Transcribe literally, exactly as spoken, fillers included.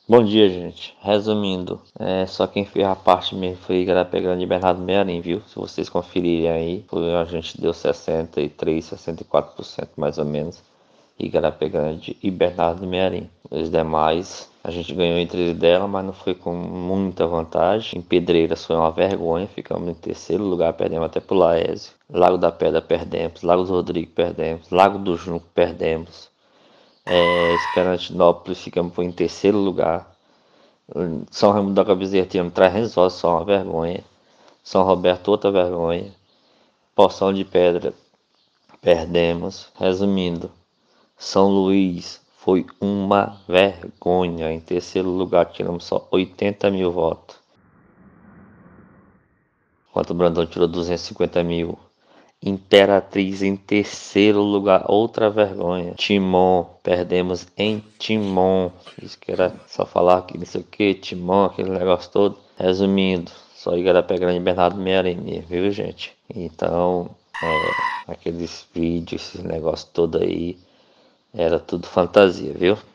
Bom dia, gente. Resumindo, é, só quem fez a parte mesmo foi Igarapé Grande e Bernardo Mearim, viu? Se vocês conferirem aí, foi, a gente deu sessenta e três, sessenta e quatro por cento mais ou menos. Igarapé Grande e Bernardo Mearim. Os demais, a gente ganhou entre dela, mas não foi com muita vantagem. Em Pedreiras foi uma vergonha, ficamos em terceiro lugar, perdemos até pro Laésio. Lago da Pedra perdemos, Lago do Rodrigo perdemos, Lago do Junco perdemos. É, Esperantinópolis ficamos em terceiro lugar. São Raimundo da Bezerra tivemos trezentos ossos, só uma vergonha. São Roberto, outra vergonha. Poção de Pedra, perdemos. Resumindo, São Luís foi uma vergonha. Em terceiro lugar, tiramos só oitenta mil votos. Enquanto o Brandão tirou duzentos e cinquenta mil. Imperatriz em terceiro lugar, outra vergonha. Timon, perdemos em Timon. Isso que era só falar que não sei o que, Timon, aquele negócio todo. Resumindo, só Igarapé Grande e Bernardo Mearim, viu, gente? Então, é, aqueles vídeos, esses negócios todo aí, era tudo fantasia, viu?